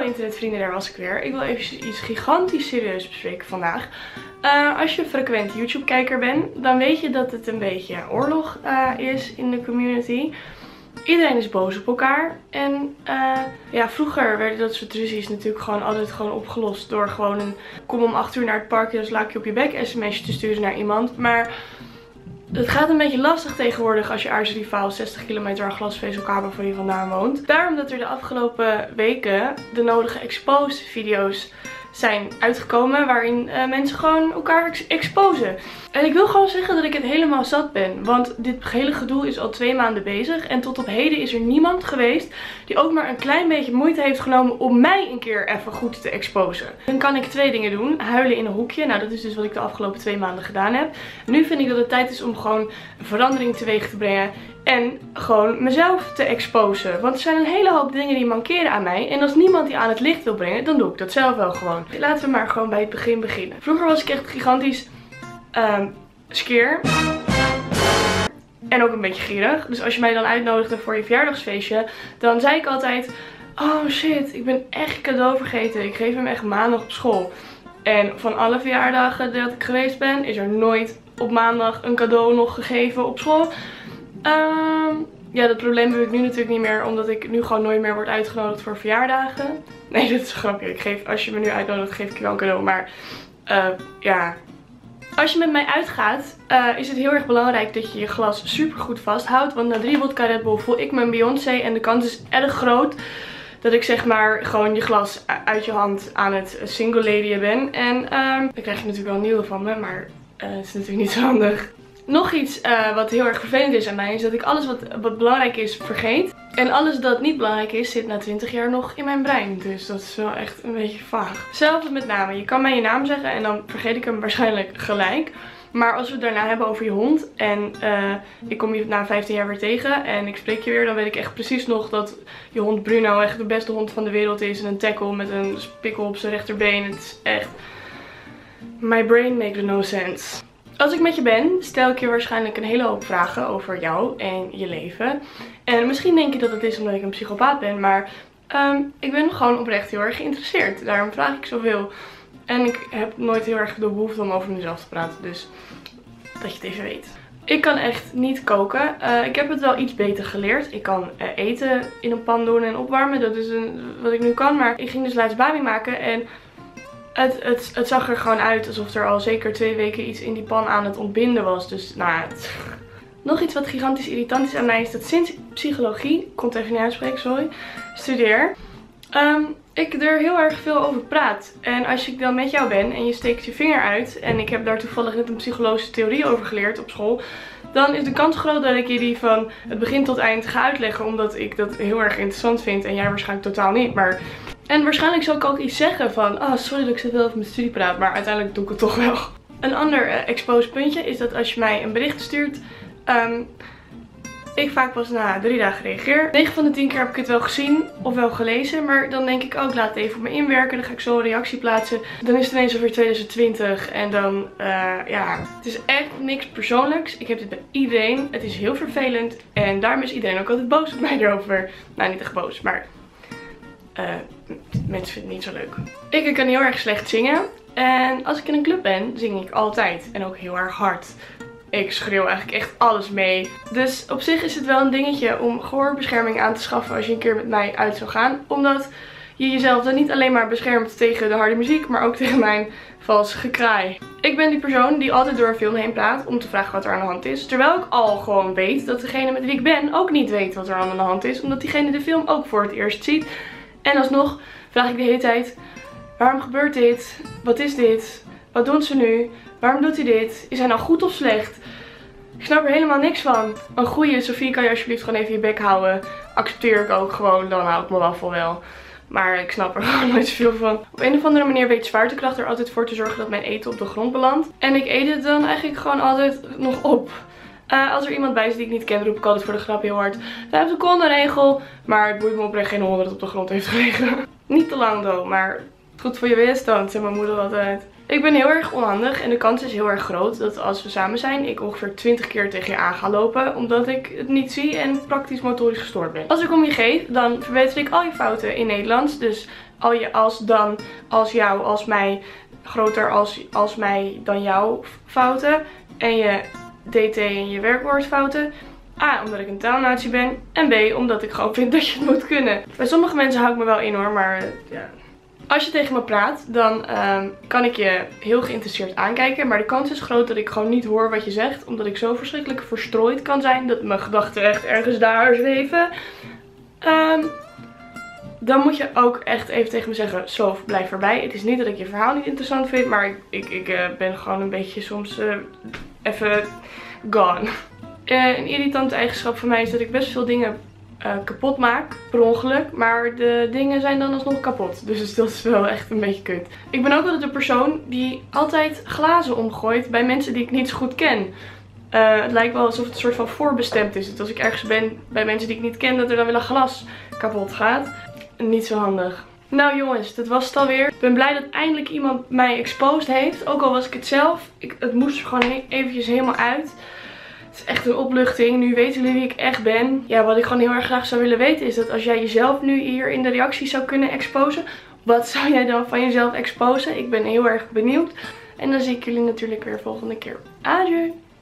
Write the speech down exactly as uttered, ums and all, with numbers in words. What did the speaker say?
internetvrienden, daar was ik weer. Ik wil even iets gigantisch serieus bespreken vandaag. Uh, als je een frequent YouTube kijker bent, dan weet je dat het een beetje oorlog uh, is in de community. Iedereen is boos op elkaar. En uh, ja, vroeger werden dat soort ruzies natuurlijk gewoon altijd gewoon opgelost door gewoon een kom om acht uur naar het parkje, dan sla ik je op je bek sms'je te sturen naar iemand. Maar het gaat een beetje lastig tegenwoordig als je aardsrivaal zestig kilometer aan glasvezelkabel van je vandaan woont. Daarom dat er de afgelopen weken de nodige exposed video's zijn uitgekomen waarin uh, mensen gewoon elkaar ex exposen. En ik wil gewoon zeggen dat ik het helemaal zat ben. Want dit hele gedoe is al twee maanden bezig. En tot op heden is er niemand geweest die ook maar een klein beetje moeite heeft genomen om mij een keer even goed te exposen. Dan kan ik twee dingen doen. Huilen in een hoekje. Nou, dat is dus wat ik de afgelopen twee maanden gedaan heb. Nu vind ik dat het tijd is om gewoon een verandering teweeg te brengen. En gewoon mezelf te exposen. Want er zijn een hele hoop dingen die mankeren aan mij. En als niemand die aan het licht wil brengen, dan doe ik dat zelf wel gewoon. Laten we maar gewoon bij het begin beginnen. Vroeger was ik echt gigantisch um, skeer. En ook een beetje gierig. Dus als je mij dan uitnodigde voor je verjaardagsfeestje, dan zei ik altijd: oh shit, ik ben echt cadeau vergeten. Ik geef hem echt maandag op school. En van alle verjaardagen dat ik geweest ben, is er nooit op maandag een cadeau nog gegeven op school. Um, ja, dat probleem heb ik nu natuurlijk niet meer, omdat ik nu gewoon nooit meer word uitgenodigd voor verjaardagen. Nee, dat is een grapje. Ik geef, als je me nu uitnodigt, geef ik je wel een cadeau. Maar uh, ja, als je met mij uitgaat, uh, is het heel erg belangrijk dat je je glas super goed vasthoudt. Want na drie vodka Red Bull voel ik me een Beyoncé en de kans is erg groot dat ik zeg maar gewoon je glas uit je hand aan het single ladyen ben. En um, dan krijg je natuurlijk wel een nieuwe van me, maar uh, het is natuurlijk niet zo handig. Nog iets uh, wat heel erg vervelend is aan mij, is dat ik alles wat, wat belangrijk is vergeet. En alles dat niet belangrijk is, zit na twintig jaar nog in mijn brein. Dus dat is wel echt een beetje vaag. Zelfs met namen. Je kan mij je naam zeggen en dan vergeet ik hem waarschijnlijk gelijk. Maar als we het daarna hebben over je hond en uh, ik kom je na vijftien jaar weer tegen en ik spreek je weer, dan weet ik echt precies nog dat je hond Bruno echt de beste hond van de wereld is. En een tackle met een spikkel op zijn rechterbeen. Het is echt... My brain makes no sense. Als ik met je ben, stel ik je waarschijnlijk een hele hoop vragen over jou en je leven. En misschien denk je dat het is omdat ik een psychopaat ben, maar um, ik ben gewoon oprecht heel erg geïnteresseerd. Daarom vraag ik zoveel. En ik heb nooit heel erg de behoefte om over mezelf te praten, dus dat je het even weet. Ik kan echt niet koken. Uh, ik heb het wel iets beter geleerd. Ik kan uh, eten in een pan doen en opwarmen. Dat is een, wat ik nu kan. Maar ik ging dus laatst bami maken en Het, het, het zag er gewoon uit alsof er al zeker twee weken iets in die pan aan het ontbinden was. Dus nou, het... Nog iets wat gigantisch irritant is aan mij is dat sinds ik psychologie, ik kon het even niet uitspreken, sorry, studeer, um, ik er heel erg veel over praat. En als ik dan met jou ben en je steekt je vinger uit en ik heb daar toevallig net een psychologische theorie over geleerd op school, dan is de kans groot dat ik je die van het begin tot eind ga uitleggen, omdat ik dat heel erg interessant vind en jij waarschijnlijk totaal niet. Maar... En waarschijnlijk zal ik ook iets zeggen van, oh sorry dat ik zoveel over mijn studie praat, maar uiteindelijk doe ik het toch wel. Een ander uh, exposed puntje is dat als je mij een bericht stuurt, um, ik vaak pas na drie dagen reageer. negen van de tien keer heb ik het wel gezien of wel gelezen, maar dan denk ik ook, oh, laat het even op me inwerken, dan ga ik zo een reactie plaatsen. Dan is het ineens alweer twintig twintig en dan, uh, ja, het is echt niks persoonlijks. Ik heb dit bij iedereen, het is heel vervelend en daarom is iedereen ook altijd boos op mij erover. Nou, niet echt boos, maar... Uh, mensen vinden het niet zo leuk. Ik kan heel erg slecht zingen. En als ik in een club ben, zing ik altijd. En ook heel erg hard. Ik schreeuw eigenlijk echt alles mee. Dus op zich is het wel een dingetje om gehoorbescherming aan te schaffen als je een keer met mij uit zou gaan. Omdat je jezelf dan niet alleen maar beschermt tegen de harde muziek, maar ook tegen mijn vals gekraai. Ik ben die persoon die altijd door een film heen praat om te vragen wat er aan de hand is. Terwijl ik al gewoon weet dat degene met wie ik ben ook niet weet wat er aan de hand is. Omdat diegene de film ook voor het eerst ziet. En alsnog vraag ik de hele tijd, waarom gebeurt dit? Wat is dit? Wat doen ze nu? Waarom doet hij dit? Is hij nou goed of slecht? Ik snap er helemaal niks van. Een goeie, Sophie, kan je alsjeblieft gewoon even je bek houden? Accepteer ik ook gewoon, dan hou ik mijn waffel wel. Maar ik snap er gewoon nooit zoveel van. Op een of andere manier weet zwaartekracht er altijd voor te zorgen dat mijn eten op de grond belandt. En ik eet het dan eigenlijk gewoon altijd nog op. Uh, als er iemand bij is die ik niet ken, roep ik altijd voor de grap heel hard vijf seconden regel. Maar het boeit me oprecht geen hond dat het op de grond heeft gelegen. Niet te lang though, maar Goed voor je weerstand, zei mijn moeder altijd. Ik ben heel erg onhandig en de kans is heel erg groot dat als we samen zijn ik ongeveer twintig keer tegen je aan ga lopen. Omdat ik het niet zie en praktisch motorisch gestoord ben. Als ik om je geef, dan verbeter ik al je fouten in Nederlands. Dus al je als, dan, als jou, als mij, groter als, als mij, dan jouw fouten. En je dt en je werkwoordfouten. A, omdat ik een taalnatie ben. En B, omdat ik gewoon vind dat je het moet kunnen. Bij sommige mensen hou ik me wel in hoor, maar uh, ja... Als je tegen me praat, dan um, kan ik je heel geïnteresseerd aankijken. Maar de kans is groot dat ik gewoon niet hoor wat je zegt. Omdat ik zo verschrikkelijk verstrooid kan zijn. Dat mijn gedachten echt ergens daar zweven. Um, dan moet je ook echt even tegen me zeggen, zo, blijf erbij. Het is niet dat ik je verhaal niet interessant vind. Maar ik, ik, ik uh, ben gewoon een beetje soms uh, even gone. Uh, een irritante eigenschap van mij is dat ik best veel dingen... Uh, kapot maak, per ongeluk, maar de dingen zijn dan alsnog kapot. Dus dat is wel echt een beetje kut. Ik ben ook altijd de persoon die altijd glazen omgooit bij mensen die ik niet zo goed ken. Uh, het lijkt wel alsof het een soort van voorbestemd is. Dat als ik ergens ben bij mensen die ik niet ken, dat er dan weer een glas kapot gaat. Niet zo handig. Nou jongens, dat was het alweer. Ik ben blij dat eindelijk iemand mij exposed heeft. Ook al was ik het zelf. Ik, het moest er gewoon he eventjes helemaal uit. Het is echt een opluchting. Nu weten jullie wie ik echt ben. Ja, wat ik gewoon heel erg graag zou willen weten is dat als jij jezelf nu hier in de reactie zou kunnen exposen. Wat zou jij dan van jezelf exposen? Ik ben heel erg benieuwd. En dan zie ik jullie natuurlijk weer volgende keer. Adieu!